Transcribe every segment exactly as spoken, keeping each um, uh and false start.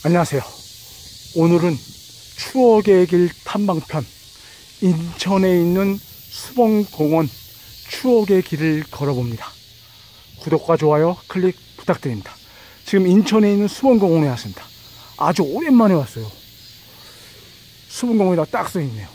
안녕하세요. 오늘은 추억의 길 탐방편, 인천에 있는 수봉공원 추억의 길을 걸어봅니다. 구독과 좋아요 클릭 부탁드립니다. 지금 인천에 있는 수봉공원에 왔습니다. 아주 오랜만에 왔어요. 수봉공원이라고 딱 써있네요.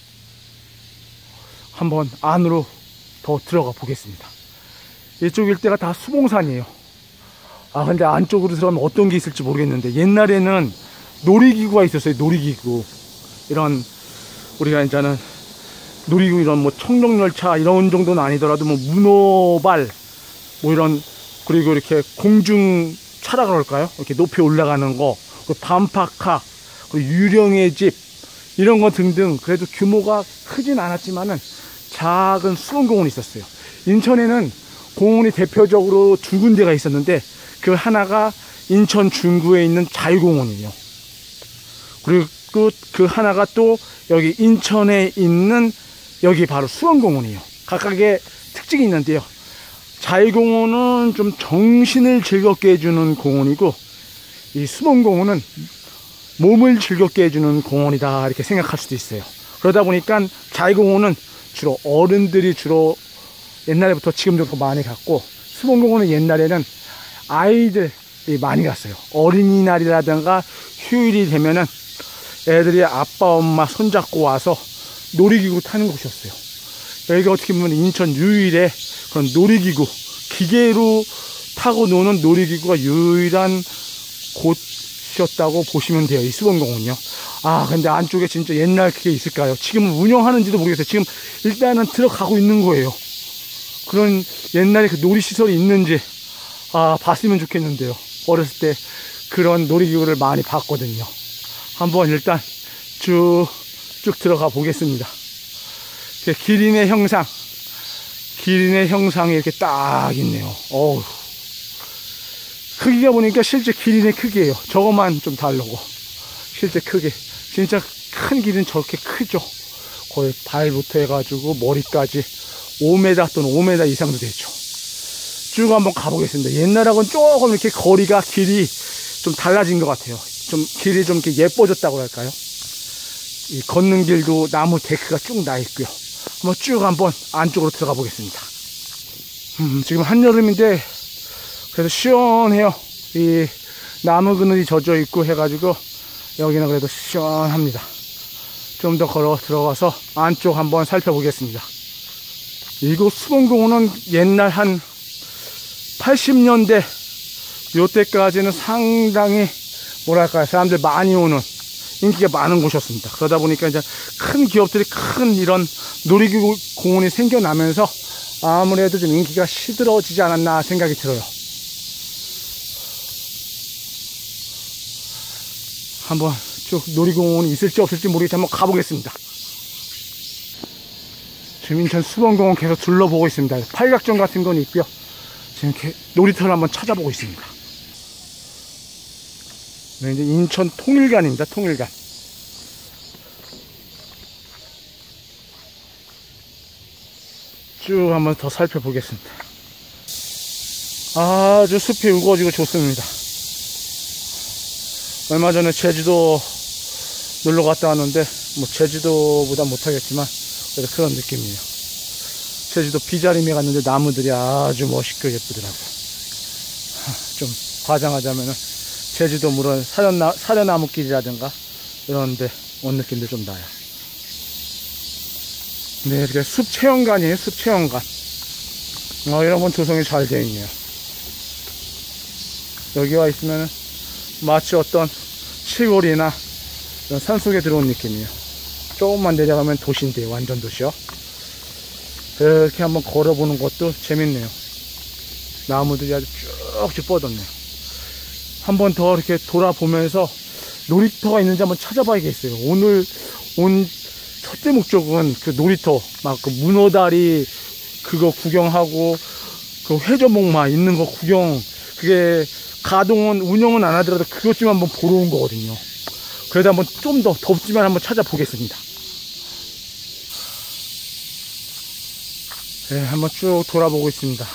한번 안으로 더 들어가 보겠습니다. 이쪽 일대가 다 수봉산이에요. 아 근데 안쪽으로 들어가면 어떤 게 있을지 모르겠는데, 옛날에는 놀이기구가 있었어요. 놀이기구, 이런 우리가 이제는 놀이기구, 이런 뭐 청룡열차 이런 정도는 아니더라도 뭐 문어발 뭐 이런, 그리고 이렇게 공중 차라고 할까요? 이렇게 높이 올라가는 거, 반파카, 그리고 유령의 집 이런 거 등등, 그래도 규모가 크진 않았지만은 작은 수원공원이 있었어요. 인천에는 공원이 대표적으로 두 군데가 있었는데, 그 하나가 인천 중구에 있는 자유공원이에요. 그리고 그 하나가 또 여기 인천에 있는 여기 바로 수원공원이에요. 각각의 특징이 있는데요, 자유공원은 좀 정신을 즐겁게 해주는 공원이고, 이 수원공원은 몸을 즐겁게 해주는 공원이다, 이렇게 생각할 수도 있어요. 그러다 보니까 자유공원은 주로 어른들이 주로 옛날부터 지금도 많이 갔고, 수원공원은 옛날에는 아이들이 많이 갔어요. 어린이날이라든가 휴일이 되면은 애들이 아빠 엄마 손잡고 와서 놀이기구 타는 곳이었어요. 여기가 어떻게 보면 인천 유일의 그런 놀이기구, 기계로 타고 노는 놀이기구가 유일한 곳이었다고 보시면 돼요, 이 수원공원이요. 아 근데 안쪽에 진짜 옛날 그게 있을까요? 지금은 운영하는지도 모르겠어요. 지금 일단은 들어가고 있는 거예요. 그런 옛날에 그 놀이시설이 있는지 아 봤으면 좋겠는데요. 어렸을 때 그런 놀이기구를 많이 봤거든요. 한번 일단 쭉 쭉 들어가 보겠습니다. 기린의 형상, 기린의 형상이 이렇게 딱 있네요. 어우, 크기가 보니까 실제 기린의 크기예요. 저것만 좀 다르고, 실제 크기 진짜 큰 기린 저렇게 크죠. 거의 발부터 해가지고 머리까지 오 미터 또는 오 미터 이상도 되죠. 쭉 한번 가보겠습니다. 옛날하고는 조금 이렇게 거리가, 길이 좀 달라진 것 같아요. 좀 길이 좀 이렇게 예뻐졌다고 할까요? 이 걷는 길도 나무 데크가 쭉 나 있고요. 한번 쭉 한번 안쪽으로 들어가 보겠습니다. 음, 지금 한여름인데 그래도 시원해요. 이 나무 그늘이 젖어 있고 해가지고 여기는 그래도 시원합니다. 좀 더 걸어 들어가서 안쪽 한번 살펴보겠습니다. 이곳 수봉공원은 옛날 한 팔십 년대 요때까지는 상당히 뭐랄까요, 사람들 많이 오는, 인기가 많은 곳이었습니다. 그러다 보니까 이제 큰 기업들이 큰 이런 놀이기구 공원이 생겨나면서 아무래도 좀 인기가 시들어지지 않았나 생각이 들어요. 한번 쭉 놀이공원이 있을지 없을지 모르겠지만 한번 가보겠습니다. 지금 인천 수봉공원 계속 둘러보고 있습니다. 팔각정 같은 건 있고요. 지금 이렇게 놀이터를 한번 찾아보고 있습니다. 네, 이제 인천 통일관입니다. 통일관. 쭉 한번 더 살펴보겠습니다. 아주 숲이 우거지고 좋습니다. 얼마 전에 제주도 놀러 갔다 왔는데, 뭐 제주도보다 못하겠지만 그래도 그런 느낌이에요. 제주도 비자림에 갔는데 나무들이 아주 멋있고 예쁘더라고요. 좀 과장하자면은 제주도 물론 사려나, 사려나무길이라든가 이런데 온 느낌도 좀 나요. 네, 이렇게 숲 체험관이에요. 숲 체험관. 어, 이런 건 조성이 잘 되어 있네요. 여기 와 있으면은 마치 어떤 시골이나 이런 산속에 들어온 느낌이에요. 조금만 내려가면 도시인데요. 완전 도시요. 이렇게 한번 걸어보는 것도 재밌네요. 나무들이 아주 쭉쭉 뻗었네요. 한번 더 이렇게 돌아보면서 놀이터가 있는지 한번 찾아봐야겠어요. 오늘 온 첫째 목적은 그 놀이터, 막 그 문어다리 그거 구경하고, 그 회전목마 있는 거 구경, 그게 가동은, 운영은 안 하더라도 그것 좀 한번 보러 온 거거든요. 그래도 한번 좀 더 덥지만 한번 찾아보겠습니다. 네, 한번 쭉 돌아보고 있습니다.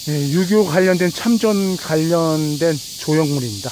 예, 유교 관련된 참전 관련된 조형물입니다.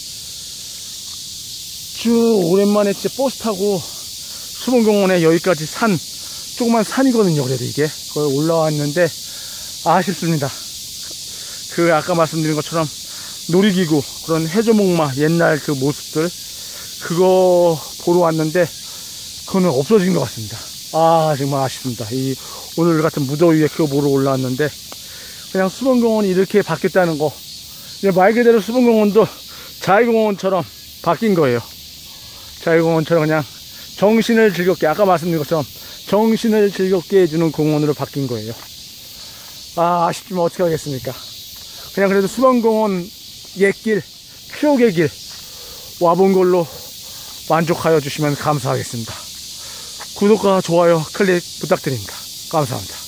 쭉 오랜만에 진짜 버스 타고 수봉공원에 여기까지 산, 조그만 산이거든요. 그래도 이게 거기 올라왔는데 아쉽습니다. 그 아까 말씀드린 것처럼 놀이기구, 그런 해조목마 옛날 그 모습들, 그거 보러 왔는데 그거는 없어진 것 같습니다. 아, 정말 아쉽습니다. 이 오늘 같은 무더위에 그거 보러 올라왔는데 그냥 수봉공원이 이렇게 바뀌었다는 거, 말 그대로 수봉공원도 자유공원처럼 바뀐 거예요. 자유공원처럼 그냥 정신을 즐겁게, 아까 말씀드린 것처럼 정신을 즐겁게 해주는 공원으로 바뀐 거예요. 아, 아쉽지만 어떻게 하겠습니까? 그냥 그래도 수봉공원 옛길, 추억의 길 와본 걸로 만족하여 주시면 감사하겠습니다. 구독과 좋아요 클릭 부탁드립니다. 감사합니다.